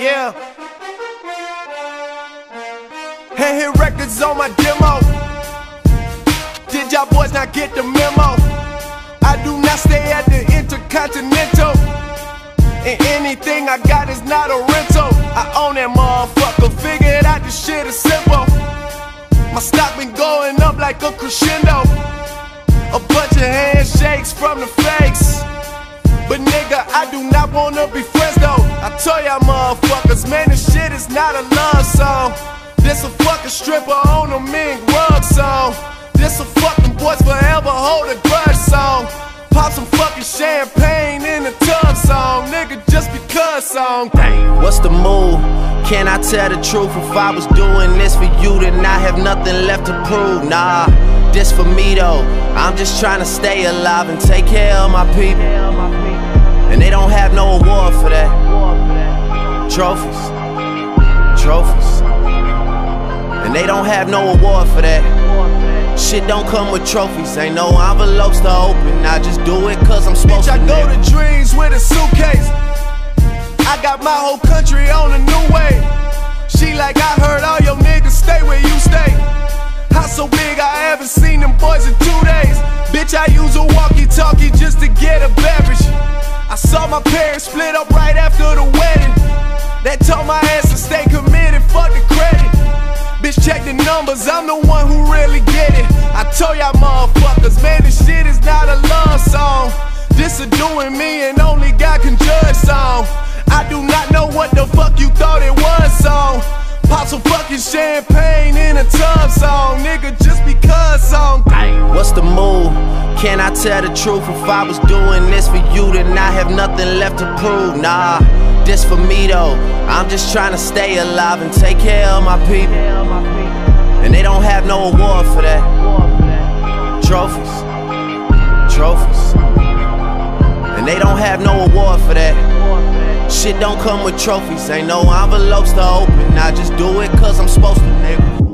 Yeah. Hand hit records on my demo. Did y'all boys not get the memo? I do not stay at the Intercontinental, and anything I got is not a rental. I own that motherfucker, figured out this shit is simple. My stock been going up like a crescendo. A bunch of handshakes from the fakes, but nigga, I do not wanna be friends though. I tell y'all motherfuckers, man, this shit is not a love song. This a fucking stripper on a mink rug song. This a fucking boys forever hold a grudge song. Pop some fucking champagne in the tub song. Nigga, just because song. Dang. What's the move? Can I tell the truth? If I was doing this for you, then I have nothing left to prove. Nah, this for me though. I'm just trying to stay alive and take care of my people. And they don't have no award for that. Trophies, trophies. And they don't have no award for that. Shit don't come with trophies, ain't no envelopes to open. I just do it cause I'm supposed to. Bitch, I go to dreams with a suitcase. I got my whole country on a new way. She like, I heard all your niggas stay where you stay. House so big I haven't seen them boys in 2 days. Bitch, I use a walkie-talkie just to get a beverage. I saw my parents split up right after the wedding. That told my ass to stay committed, fuck the credit. Bitch, check the numbers, I'm the one who really get it. I told y'all motherfuckers, man, this shit is not a love song. This a doing me and only God can judge song. I do not know what the fuck you thought it was song. Pop some fucking champagne in a tub song. Nigga, just because song. What's the move? Can I tell the truth? If I was doing this for you, then I have nothing left to prove. Nah, this for me though. I'm just trying to stay alive and take care of my people. And they don't have no award for that. Trophies, trophies. And they don't have no award for that. Shit don't come with trophies, ain't no envelopes to open. I just do it cause I'm supposed to, nigga.